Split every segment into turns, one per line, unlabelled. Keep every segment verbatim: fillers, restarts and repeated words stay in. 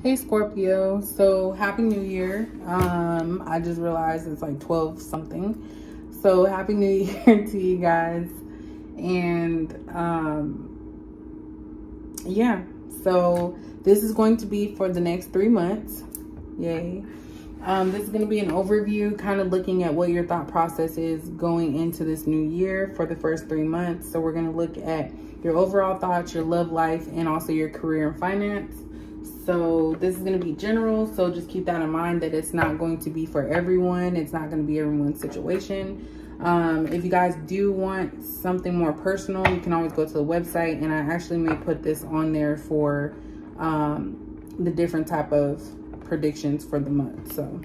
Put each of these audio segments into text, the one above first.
Hey Scorpio, so happy new year. um I just realized it's like twelve something, so happy new year to you guys. And um yeah, so this is going to be for the next three months. Yay. Um this is going to be an overview, kind of looking at what your thought process is going into this new year for the first three months. So we're going to look at your overall thoughts, your love life, and also your career and finance. So this is going to be general, so just keep that in mind that it's not going to be for everyone. It's not going to be everyone's situation. Um, if you guys do want something more personal, you can always go to the website, and I actually may put this on there for um, the different type of predictions for the month. So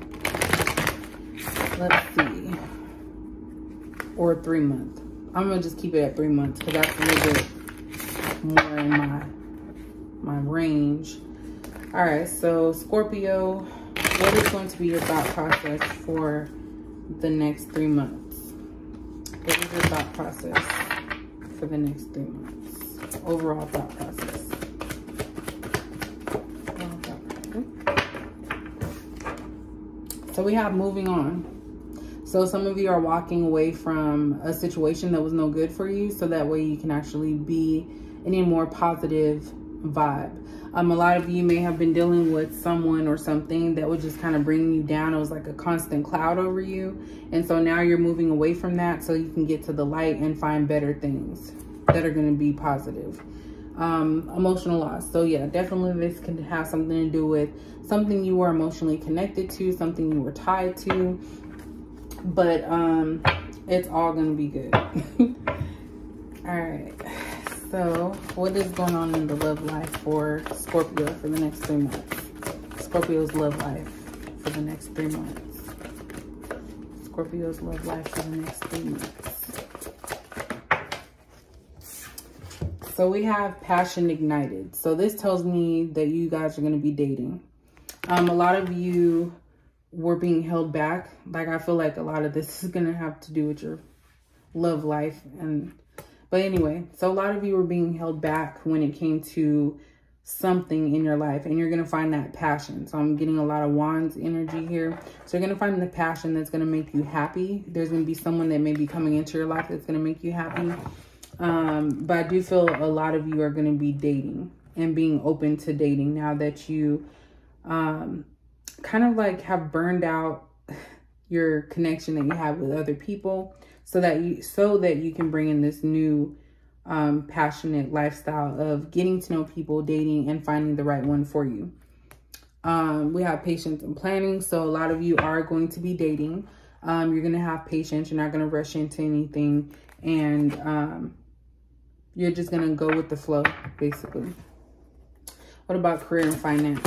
let's see, or three month. I'm going to just keep it at three months because that's a little bit more in my, my range. All right, so Scorpio, what is going to be your thought process for the next three months? What is your thought process for the next three months? Overall thought process. So we have moving on. So some of you are walking away from a situation that was no good for you, so that way you can actually be in a more positive vibe. Um, a lot of you may have been dealing with someone or something that was just kind of bringing you down. It was like a constant cloud over you. And so now you're moving away from that so you can get to the light and find better things that are going to be positive. Um, emotional loss. So yeah, definitely this can have something to do with something you were emotionally connected to, something you were tied to. But um, it's all going to be good. All right. So what is going on in the love life for Scorpio for the next three months? Scorpio's love life for the next three months. Scorpio's love life for the next three months. So we have passion ignited. So this tells me that you guys are going to be dating. Um, a lot of you were being held back. Like, I feel like a lot of this is going to have to do with your love life. And But anyway, so a lot of you were being held back when it came to something in your life, and you're going to find that passion. So I'm getting a lot of wands energy here. So you're going to find the passion that's going to make you happy. There's going to be someone that may be coming into your life that's going to make you happy. Um, but I do feel a lot of you are going to be dating and being open to dating now that you um, kind of like have burned out your connection that you have with other people. So that you so that you can bring in this new um, passionate lifestyle of getting to know people, dating, and finding the right one for you. Um, we have patience and planning. So a lot of you are going to be dating. Um, you're going to have patience. You're not going to rush into anything. And um, you're just going to go with the flow, basically. What about career and finance?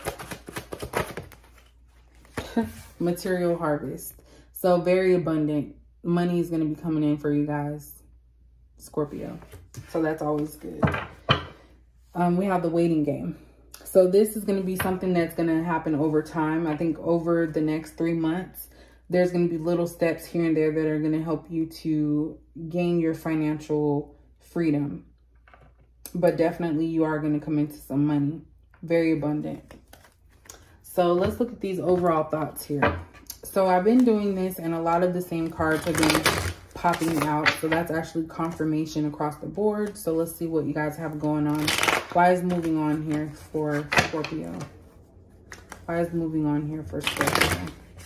Material harvest. So very abundant. Money is going to be coming in for you guys, Scorpio. So that's always good. Um, we have the waiting game. So this is going to be something that's going to happen over time. I think over the next three months, there's going to be little steps here and there that are going to help you to gain your financial freedom. But definitely you are going to come into some money. Very abundant. So let's look at these overall thoughts here. So I've been doing this, and a lot of the same cards have been popping out. So that's actually confirmation across the board. So let's see what you guys have going on. Why is moving on here for Scorpio? Why is moving on here for Scorpio?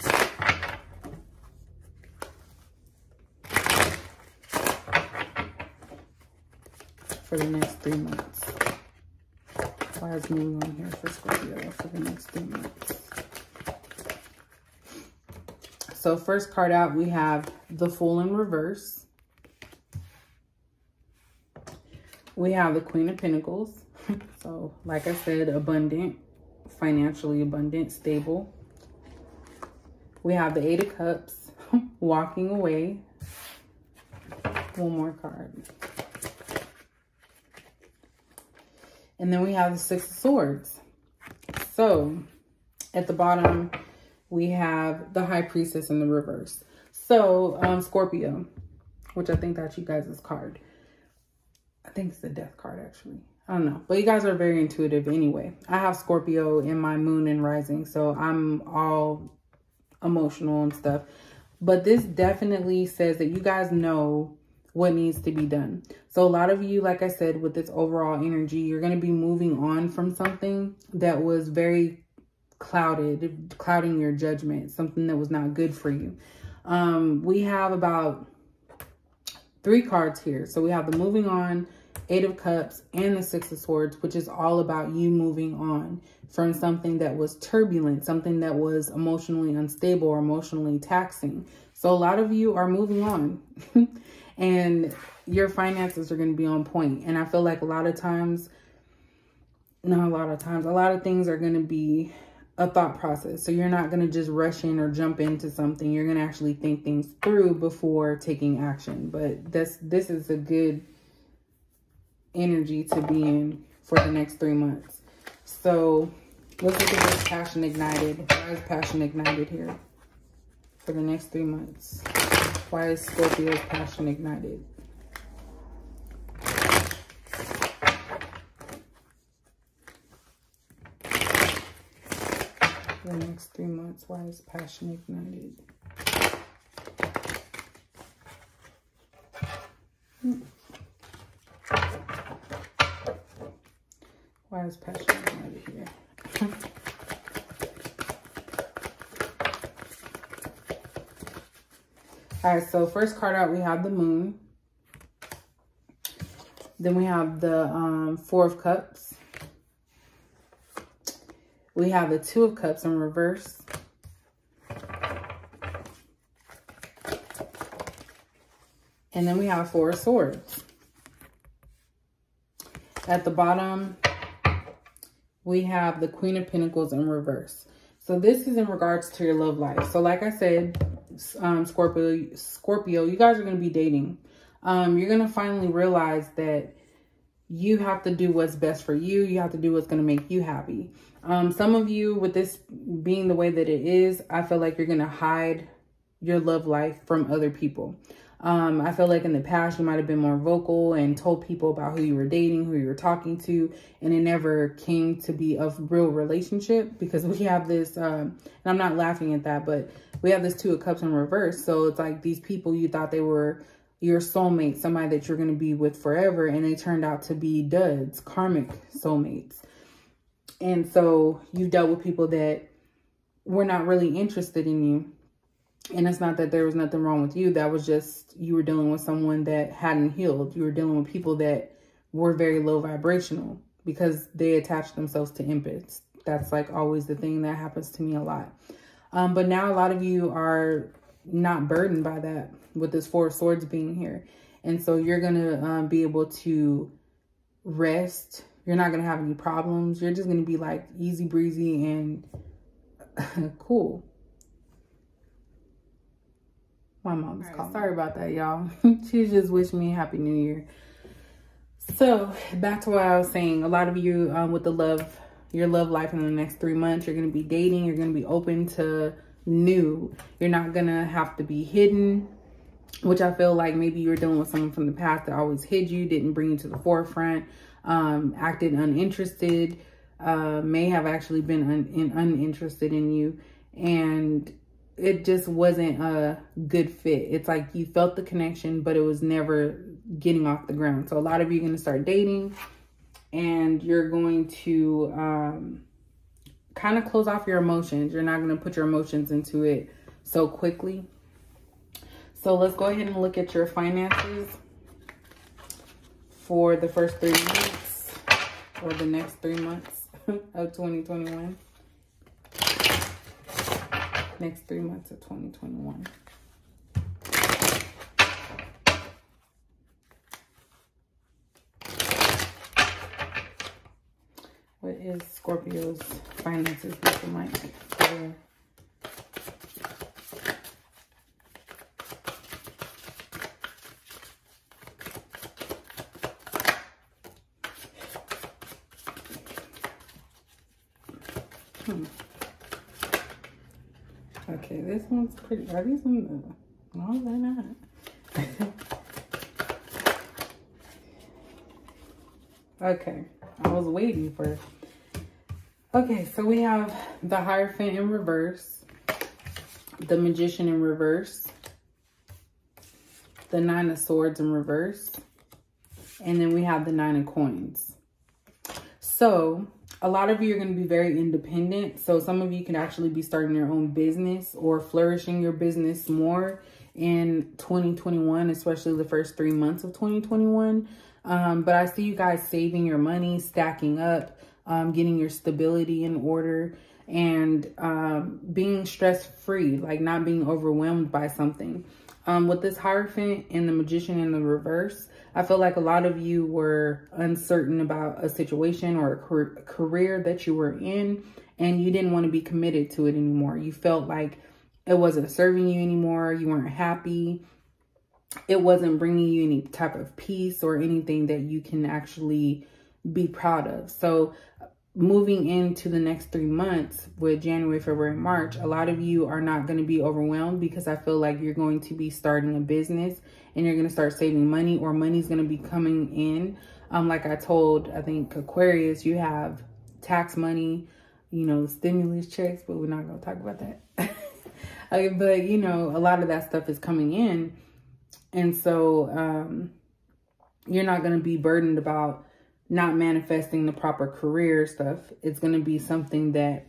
For the next three months. Why is moving on here for Scorpio for the next three months? So first card out, we have the Fool in reverse. We have the Queen of Pentacles. So like I said, abundant, financially abundant, stable. We have the Eight of Cups, walking away. One more card. And then we have the Six of Swords. So at the bottom, we have the High Priestess in the reverse. So, um, Scorpio, which I think that's you guys' card. I think it's the Death card, actually. I don't know. But you guys are very intuitive anyway. I have Scorpio in my moon and rising, so I'm all emotional and stuff. But this definitely says that you guys know what needs to be done. So a lot of you, like I said, with this overall energy, you're going to be moving on from something that was very clouded, clouding your judgment, something that was not good for you. Um, we have about three cards here. So we have the moving on, Eight of Cups, and the Six of Swords, which is all about you moving on from something that was turbulent, something that was emotionally unstable or emotionally taxing. So a lot of you are moving on and your finances are going to be on point. And I feel like a lot of times, not a lot of times, a lot of things are going to be a thought process. So you're not going to just rush in or jump into something. You're going to actually think things through before taking action. But this, this is a good energy to be in for the next three months. So let's look at this passion ignited. Why is passion ignited here for the next three months? Why is Scorpio's passion ignited? For the next three months, why is passion ignited? Hmm. Why is passion ignited here? All right, so first card out, we have the moon. Then we have the um, Four of Cups. We have the Two of Cups in reverse. And then we have Four of Swords. At the bottom, we have the Queen of Pentacles in reverse. So this is in regards to your love life. So like I said, um, Scorpio, Scorpio, you guys are going to be dating. Um, you're going to finally realize that you have to do what's best for you. You have to do what's going to make you happy. Um, some of you, with this being the way that it is, I feel like you're going to hide your love life from other people. Um, I feel like in the past, you might have been more vocal and told people about who you were dating, who you were talking to, and it never came to be a real relationship, because we have this, um, and I'm not laughing at that, but we have this Two of Cups in reverse. So it's like these people, you thought they were your soulmate, somebody that you're going to be with forever, and they turned out to be duds, karmic soulmates. And so you dealt with people that were not really interested in you. And it's not that there was nothing wrong with you. That was just, you were dealing with someone that hadn't healed. You were dealing with people that were very low vibrational because they attached themselves to empaths. That's like always the thing that happens to me a lot. Um, but now a lot of you are not burdened by that with this Four of Swords being here. And so you're going to um, be able to rest. You're not going to have any problems. You're just going to be like easy breezy and cool. My mom's right, calling. Sorry about that, y'all. She just wished me a Happy New Year. So back to what I was saying. A lot of you um, with the love, your love life in the next three months, you're going to be dating. You're going to be open to new. You're not going to have to be hidden, which I feel like maybe you were dealing with someone from the past that always hid you, didn't bring you to the forefront, um, acted uninterested, uh, may have actually been un in, uninterested in you. And it just wasn't a good fit. It's like you felt the connection, but it was never getting off the ground. So a lot of you are going to start dating, and you're going to um, kind of close off your emotions. You're not going to put your emotions into it so quickly. So let's go ahead and look at your finances for the first three months or the next three months of twenty twenty-one. Next three months of twenty twenty-one. What is Scorpio's finances looking like for hmm. Okay, this one's pretty. Are these ones? No, they're not. Okay, I was waiting for it. Okay, so we have the Hierophant in reverse, the Magician in reverse, the Nine of Swords in reverse, and then we have the Nine of Coins. So a lot of you are going to be very independent. So some of you can actually be starting your own business or flourishing your business more in twenty twenty-one, especially the first three months of twenty twenty-one. Um, but I see you guys saving your money, stacking up, um, getting your stability in order, and um, being stress-free, like not being overwhelmed by something. Um, with this Hierophant and the Magician in the reverse, I feel like a lot of you were uncertain about a situation or a career that you were in, and you didn't want to be committed to it anymore. You felt like it wasn't serving you anymore. You weren't happy. It wasn't bringing you any type of peace or anything that you can actually be proud of. So moving into the next three months with January, February, March, a lot of you are not going to be overwhelmed because I feel like you're going to be starting a business and you're going to start saving money, or money's going to be coming in. Um, like I told, I think Aquarius, you have tax money, you know, stimulus checks, but we're not going to talk about that. Okay, but, you know, a lot of that stuff is coming in. And so um, you're not going to be burdened about not manifesting the proper career stuff. It's going to be something that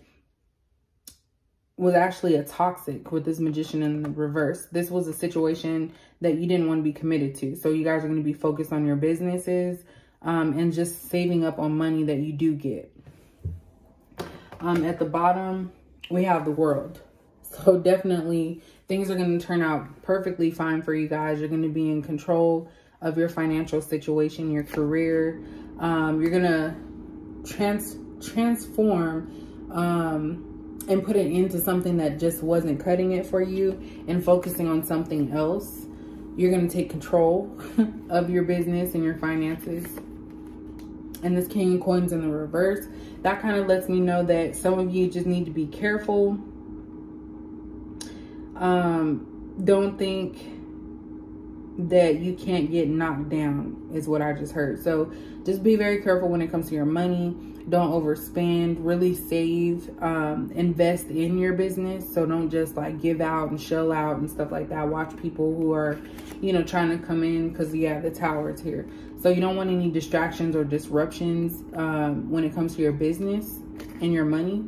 was actually a toxic with this Magician in the reverse. This was a situation that you didn't want to be committed to. So you guys are going to be focused on your businesses um, and just saving up on money that you do get. Um, at the bottom, we have the World. So definitely things are going to turn out perfectly fine for you guys. You're going to be in control of your financial situation, your career. Um, you're going to trans transform um, and put it into something that just wasn't cutting it for you and focusing on something else. You're going to take control of your business and your finances. And this King of Coins in the reverse, that kind of lets me know that some of you just need to be careful. Um, don't think that you can't get knocked down is what I just heard. So just be very careful when it comes to your money. Don't overspend, really save, um, invest in your business. So don't just like give out and shell out and stuff like that. Watch people who are, you know, trying to come in, because yeah, the Tower is here. So you don't want any distractions or disruptions um, when it comes to your business and your money.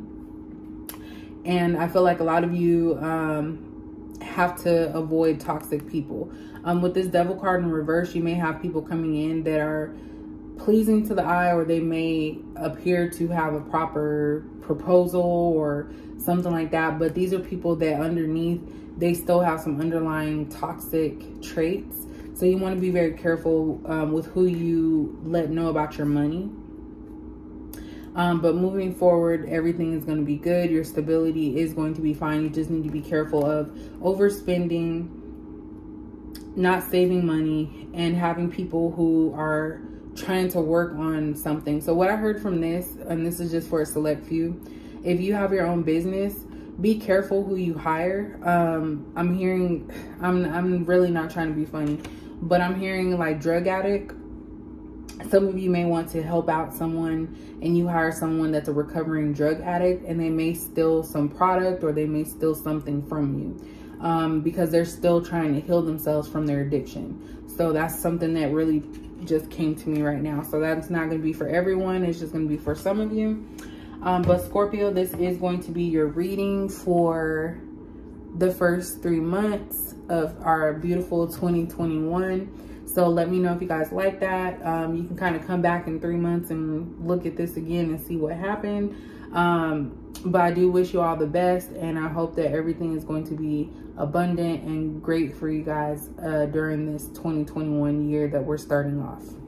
And I feel like a lot of you um, have to avoid toxic people. Um, with this Devil card in reverse, you may have people coming in that are pleasing to the eye, or they may appear to have a proper proposal or something like that. But these are people that underneath, they still have some underlying toxic traits. So you want to be very careful um, with who you let know about your money. Um, but moving forward, everything is going to be good. Your stability is going to be fine. You just need to be careful of overspending, not saving money, and having people who are trying to work on something. So what I heard from this, and this is just for a select few, if you have your own business, be careful who you hire. Um, I'm hearing, I'm, I'm really not trying to be funny, but I'm hearing like drug addict. Some of you may want to help out someone and you hire someone that's a recovering drug addict, and they may steal some product or they may steal something from you um, because they're still trying to heal themselves from their addiction. So that's something that really just came to me right now. So that's not going to be for everyone. It's just going to be for some of you. Um, but Scorpio, this is going to be your reading for the first three months of our beautiful twenty twenty-one. So let me know if you guys like that. Um, you can kind of come back in three months and look at this again and see what happened. Um, but I do wish you all the best, and I hope that everything is going to be abundant and great for you guys uh, during this twenty twenty-one year that we're starting off.